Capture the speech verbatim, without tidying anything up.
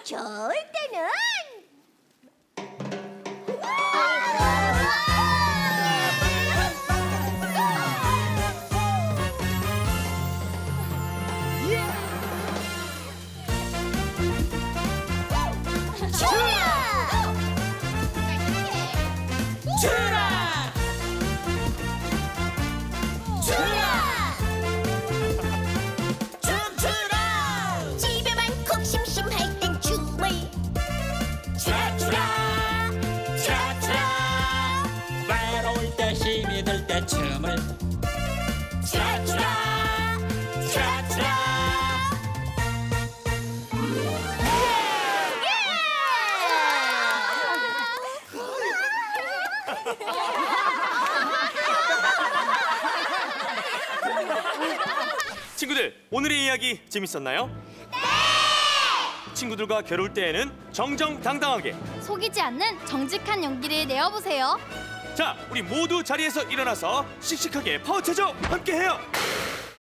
좋을 때는 춤추라! 춤추라! 춤추라! 집에만 콕 심심할 땐 춤을 추라 추라 추라 외로울 때 힘이 들 때 춤을 추라 추라 추라 추라 친구들, 오늘의 이야기 재밌었나요? 네! 친구들과 겨룰 때에는 정정당당하게, 속이지 않는 정직한 용기를 내어보세요. 자, 우리 모두 자리에서 일어나서 씩씩하게 파워체조 함께해요.